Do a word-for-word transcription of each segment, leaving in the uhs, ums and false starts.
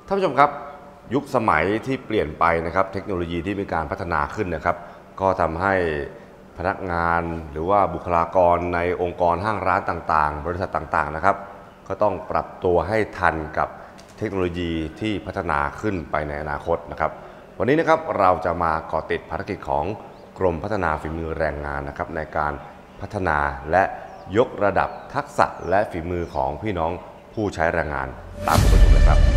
ท่านผู้ชมครับยุคสมัยที่เปลี่ยนไปนะครับเทคโนโลยีที่มีการพัฒนาขึ้นนะครับก็ทำให้พนักงานหรือว่าบุคลากรในองค์กรห้างร้านต่างๆบริษัทต่างๆนะครับก็ต้องปรับตัวให้ทันกับเทคโนโลยีที่พัฒนาขึ้นไปในอนาคตนะครับวันนี้นะครับเราจะมาเกาะติดภารกิจของกรมพัฒนาฝีมือแรงงานนะครับในการพัฒนาและยกระดับทักษะและฝีมือของพี่น้องผู้ใช้แรงงานตามผู้ชมเลยครับ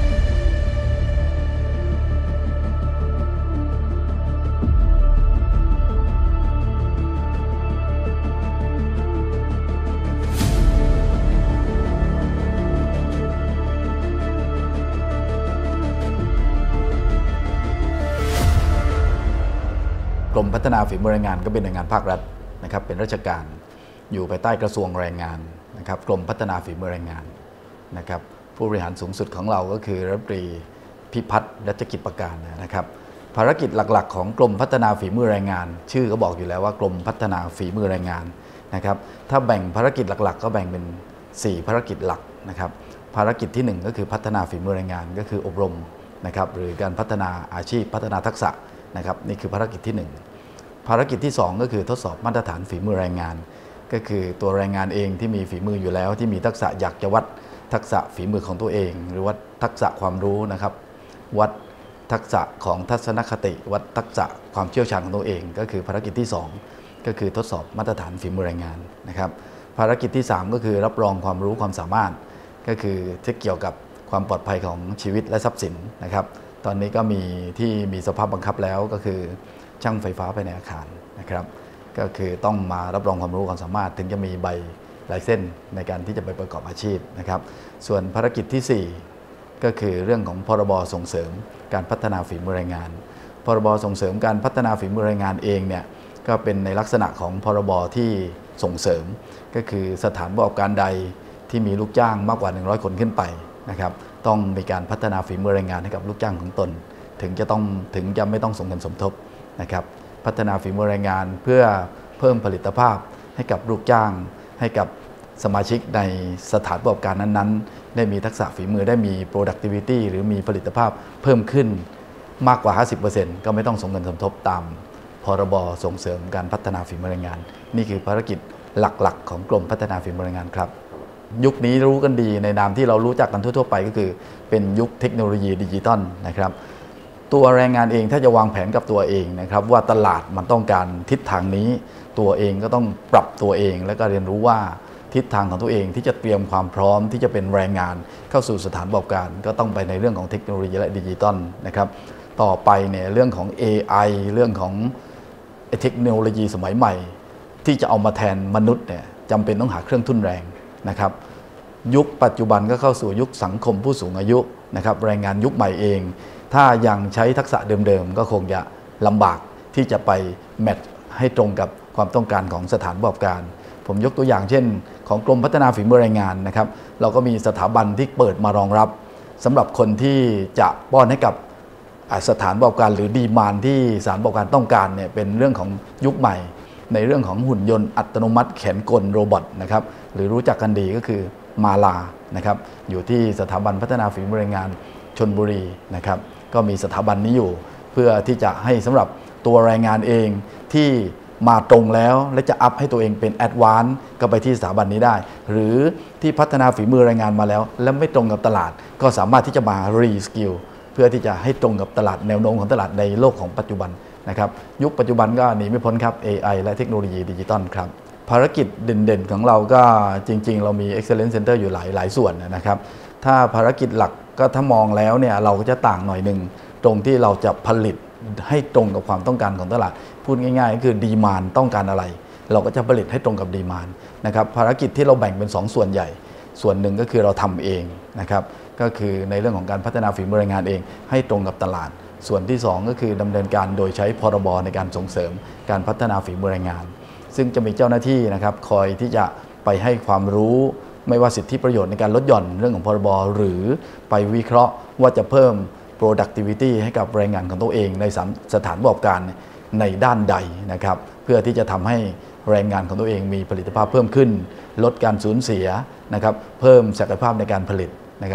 กรมพัฒนาฝีมือแรงงานก็เป็นหน่วยงานภาครัฐนะครับเป็นราชการอยู่ภายใต้กระทรวงแรงงานนะครับกรมพัฒนาฝีมือแรงงานนะครับผู้บริหารสูงสุดของเราก็คือรัฐมนตรีพิพัฒน์รัชกิจประการนะครับภารกิจหลักๆของกรมพัฒนาฝีมือแรงงานชื่อก็บอกอยู่แล้วว่ากรมพัฒนาฝีมือแรงงานนะครับถ้าแบ่งภารกิจหลักๆก็แบ่งเป็นสี่ภารกิจหลักนะครับภารกิจที่หนึ่งก็คือพัฒนาฝีมือแรงงานก็คืออบรมนะครับหรือการพัฒนาอาชีพพัฒนาทักษะนะครับนี่คือภารกิจที่หนึ่งภารกิจที่สองก็คือทดสอบมาตรฐานฝีมือแรงงานก็คือตัวแรงงานเองที่มีฝีมืออยู่แล้วที่มีทักษะอยากจะวัดทักษะฝีมือของตัวเองหรือวัดทักษะความรู้นะครับวัดทักษะของทัศนคติวัดทักษะความเชี่ยวชาญของตัวเองก็คือภารกิจที่สองก็คือทดสอบมาตรฐานฝีมือแรงงานนะครับภารกิจที่สามก็คือรับรองความรู้ความสามารถก็คือที่เกี่ยวกับความปลอดภัยของชีวิตและทรัพย์สินนะครับตอนนี้ก็มีที่มีสภาพบังคับแล้วก็คือช่างไฟฟ้าภายในอาคารนะครับก็คือต้องมารับรองความรู้ความสามารถถึงจะมีใบไลเซนส์ในการที่จะไปประกอบอาชีพนะครับส่วนภารกิจที่สี่ก็คือเรื่องของพรบส่งเสริมการพัฒนาฝีมือแรงงานพรบส่งเสริมการพัฒนาฝีมือแรงงานเองเนี่ยก็เป็นในลักษณะของพรบที่ส่งเสริมก็คือสถานประกอบการใดที่มีลูกจ้างมากกว่าหนึ่งร้อยคนขึ้นไปนะครับต้องมีการพัฒนาฝีมือแรงงานให้กับลูกจ้างของตนถึงจะต้องถึงจะไม่ต้องส่งเงินสมทบนะครับพัฒนาฝีมือแรงงานเพื่อเพิ่มผลิตภาพให้กับลูกจ้างให้กับสมาชิกในสถานประกอบการนั้นๆได้มีทักษะฝีมือได้มี productivity หรือมีผลิตภาพเพิ่มขึ้นมากกว่า ห้าสิบเปอร์เซ็นต์ ก็ไม่ต้องส่งเงินสมทบตามพรบส่งเสริมการพัฒนาฝีมือแรงงานนี่คือภารกิจหลักๆของกรมพัฒนาฝีมือแรงงานครับยุคนี้รู้กันดีในนามที่เรารู้จักกันทั่วๆไปก็คือเป็นยุคเทคโนโลยีดิจิตอลนะครับตัวแรงงานเองถ้าจะวางแผนกับตัวเองนะครับว่าตลาดมันต้องการทิศทางนี้ตัวเองก็ต้องปรับตัวเองและก็เรียนรู้ว่าทิศทางของตัวเองที่จะเตรียมความพร้อมที่จะเป็นแรงงานเข้าสู่สถานประกอบการก็ต้องไปในเรื่องของเทคโนโลยีและดิจิตอลนะครับต่อไปเนี่ยเรื่องของ เอ ไอ เรื่องของเทคโนโลยีสมัยใหม่ที่จะเอามาแทนมนุษย์เนี่ยจำเป็นต้องหาเครื่องทุ่นแรงนะครับยุคปัจจุบันก็เข้าสู่ยุคสังคมผู้สูงอายุนะครับแรงงานยุคใหม่เองถ้ายังใช้ทักษะเดิมๆก็คงจะลำบากที่จะไปแมทช์ให้ตรงกับความต้องการของสถานประกอบการผมยกตัวอย่างเช่นของกรมพัฒนาฝีมือแรงงานนะครับเราก็มีสถาบันที่เปิดมารองรับสำหรับคนที่จะป้อนให้กับสถานประกอบการหรือดีมานด์ที่สถานประกอบการต้องการเนี่ยเป็นเรื่องของยุคใหม่ในเรื่องของหุ่นยนต์อัตโนมัติแขนกลโรบอทนะครับหรือรู้จักกันดีก็คือมาลานะครับอยู่ที่สถาบันพัฒนาฝีมือแรงงานชลบุรีนะครับก็มีสถาบันนี้อยู่เพื่อที่จะให้สำหรับตัวแรงงานเองที่มาตรงแล้วและจะอัพให้ตัวเองเป็นแอดวานซ์ก็ไปที่สถาบันนี้ได้หรือที่พัฒนาฝีมือแรงงานมาแล้วและไม่ตรงกับตลาดก็สามารถที่จะมารีสกิลเพื่อที่จะให้ตรงกับตลาดแนวโน้มของตลาดในโลกของปัจจุบันนะครับยุคปัจจุบันก็หนีไม่พ้นครับ เอ ไอ และเทคโนโลยีดิจิตอลครับภารกิจเด่นๆของเราก็จริงๆเรามี Excellence Center อยู่หลายหลายส่วนนะครับถ้าภารกิจหลักก็ถ้ามองแล้วเนี่ยเราก็จะต่างหน่อยหนึ่งตรงที่เราจะผลิตให้ตรงกับความต้องการของตลาดพูดง่ายๆก็คือดีมานด์ต้องการอะไรเราก็จะผลิตให้ตรงกับดีมานด์นะครับภารกิจที่เราแบ่งเป็นสองส่วนใหญ่ส่วนหนึ่งก็คือเราทำเองนะครับก็คือในเรื่องของการพัฒนาฝีมือแรงงานเองให้ตรงกับตลาดส่วนที่สองก็คือดำเนินการโดยใช้พรบในการส่งเสริมการพัฒนาฝีมือแรงงานซึ่งจะมีเจ้าหน้าที่นะครับคอยที่จะไปให้ความรู้ไม่ว่าสิทธิประโยชน์ในการลดหย่อนเรื่องของพรบหรือไปวิเคราะห์ว่าจะเพิ่ม productivity ให้กับแรงงานของตัวเองในสถานประกอบการในด้านใดนะครับเพื่อที่จะทำให้แรงงานของตัวเองมีผลิตภาพเพิ่มขึ้นลดการสูญเสียนะครับเพิ่มศักยภาพในการผลิตนะครับ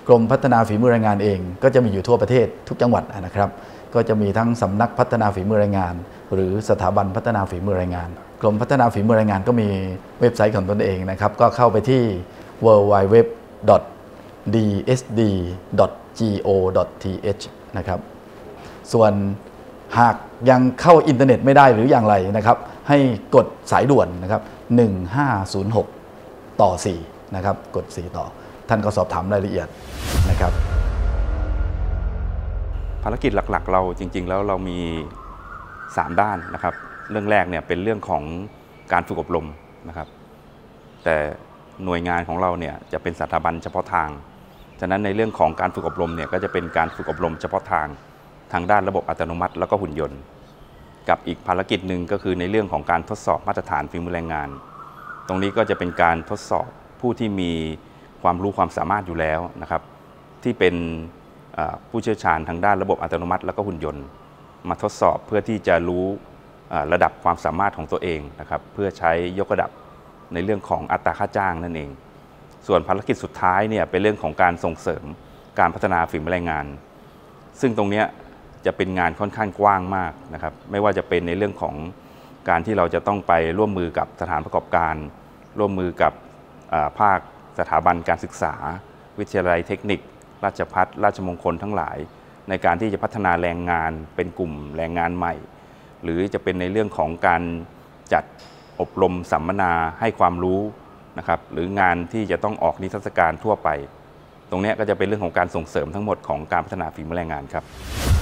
กรมพัฒนาฝีมือแรงงานเองก็จะมีอยู่ทั่วประเทศทุกจังหวัดนะครับก็จะมีทั้งสำนักพัฒนาฝีมือแรงงานหรือสถาบันพัฒนาฝีมือแรงงานกรมพัฒนาฝีมือแรงงานก็มีเว็บไซต์ของตนเองนะครับก็เข้าไปที่ ดับเบิลยู ดับเบิลยู ดับเบิลยู ดอท ดี เอส ดี ดอท จี โอ ดอท ที เอช นะครับส่วนหากยังเข้าอินเทอร์เน็ตไม่ได้หรืออย่างไรนะครับให้กดสายด่วนนะครับหนึ่งห้าศูนย์หกต่อสี่นะครับกดสี่ต่อท่านก็สอบถามรายละเอียดนะครับภารกิจหลักๆเราจริงๆแล้วเรามีสามด้านนะครับเรื่องแรกเนี่ยเป็นเรื่องของการฝึกอบรมนะครับแต่หน่วยงานของเราเนี่ยจะเป็นสถาบันเฉพาะทางฉะนั้นในเรื่องของการฝึกอบรมเนี่ยก็จะเป็นการฝึกอบรมเฉพาะทางทางด้านระบบอัตโนมัติแล้วก็หุ่นยนต์กับอีกภารกิจหนึ่งก็คือในเรื่องของการทดสอบมาตรฐานฝีมือแรงงานตรงนี้ก็จะเป็นการทดสอบผู้ที่มีความรู้ความสามารถอยู่แล้วนะครับที่เป็นผู้เชี่ยวชาญทางด้านระบบอัตโนมัติแล้วก็หุ่นยนต์มาทดสอบเพื่อที่จะรู้ระดับความสามารถของตัวเองนะครับเพื่อใช้ยกระดับในเรื่องของอัตราค่าจ้างนั่นเองส่วนภารกิจสุดท้ายเนี่ยเป็นเรื่องของการส่งเสริมการพัฒนาฝีมือแรงงานซึ่งตรงนี้จะเป็นงานค่อนข้างกว้างมากนะครับไม่ว่าจะเป็นในเรื่องของการที่เราจะต้องไปร่วมมือกับสถานประกอบการร่วมมือกับภาคสถาบันการศึกษาวิทยาลัยเทคนิคราชภัฏราชมงคลทั้งหลายในการที่จะพัฒนาแรงงานเป็นกลุ่มแรงงานใหม่หรือจะเป็นในเรื่องของการจัดอบรมสัมมนาให้ความรู้นะครับหรืองานที่จะต้องออกนิทรรศการทั่วไปตรงนี้ก็จะเป็นเรื่องของการส่งเสริมทั้งหมดของการพัฒนาฝีมือแรงงานครับ